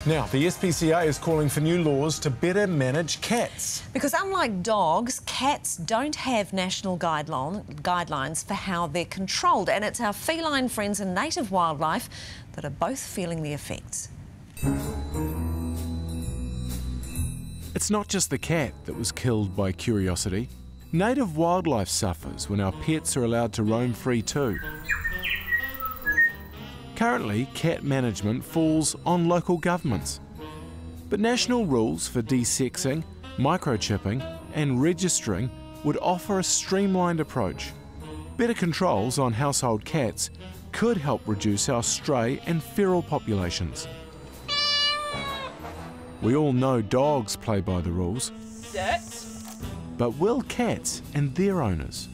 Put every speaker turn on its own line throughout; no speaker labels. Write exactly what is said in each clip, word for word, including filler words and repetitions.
Now, the S P C A is calling for new laws to better manage cats.
Because unlike dogs, cats don't have national guideline, guidelines for how they're controlled, and it's our feline friends and native wildlife that are both feeling the effects.
It's not just the cat that was killed by curiosity. Native wildlife suffers when our pets are allowed to roam free too. Currently, cat management falls on local governments. But national rules for desexing, microchipping and registering would offer a streamlined approach. Better controls on household cats could help reduce our stray and feral populations. We all know dogs play by the rules.
Sit.
But will cats and their owners?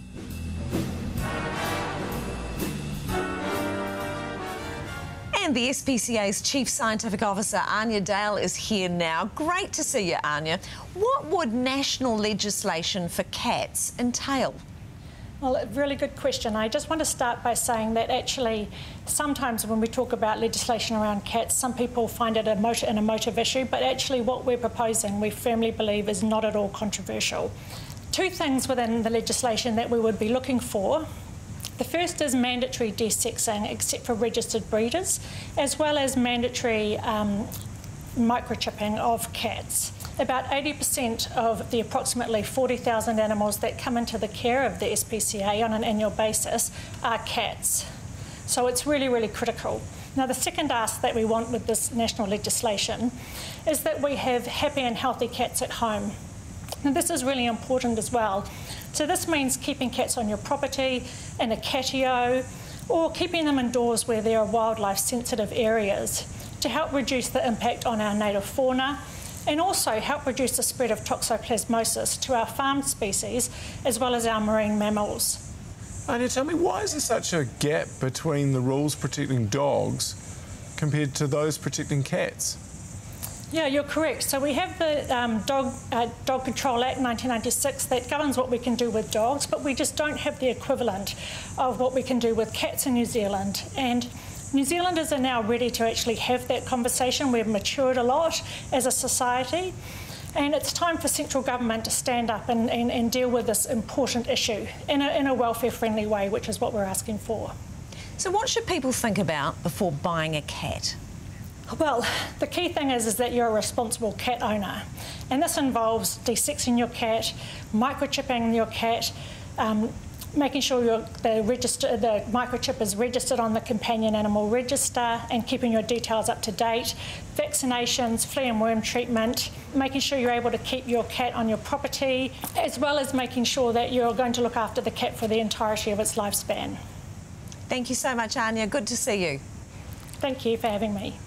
And the S P C A's Chief Scientific Officer, Anya Dale, is here now. Great to see you, Anya. What would national legislation for cats entail?
Well, a really good question. I just want to start by saying that actually sometimes when we talk about legislation around cats, some people find it a motive, an emotive issue, but actually what we're proposing, we firmly believe, is not at all controversial. Two things within the legislation that we would be looking for. The first is mandatory desexing, except for registered breeders, as well as mandatory um, microchipping of cats. About eighty percent of the approximately forty thousand animals that come into the care of the S P C A on an annual basis are cats. So it's really, really critical. Now, the second ask that we want with this national legislation is that we have happy and healthy cats at home. Now, this is really important as well. So this means keeping cats on your property, in a catio, or keeping them indoors where there are wildlife sensitive areas to help reduce the impact on our native fauna and also help reduce the spread of toxoplasmosis to our farmed species as well as our marine mammals.
Anya, tell me, why is there such a gap between the rules protecting dogs compared to those protecting cats?
Yeah, you're correct. So we have the um, Dog, uh, Dog Control Act nineteen ninety-six that governs what we can do with dogs, but we just don't have the equivalent of what we can do with cats in New Zealand. And New Zealanders are now ready to actually have that conversation. We've matured a lot as a society, and it's time for central government to stand up and, and, and deal with this important issue in a, in a welfare-friendly way, which is what we're asking for.
So what should people think about before buying a cat?
Well, the key thing is, is that you're a responsible cat owner, and this involves desexing your cat, microchipping your cat, um, making sure your, the, register, the microchip is registered on the companion animal register and keeping your details up to date, vaccinations, flea and worm treatment, making sure you're able to keep your cat on your property, as well as making sure that you're going to look after the cat for the entirety of its lifespan.
Thank you so much, Anya. Good to see you.
Thank you for having me.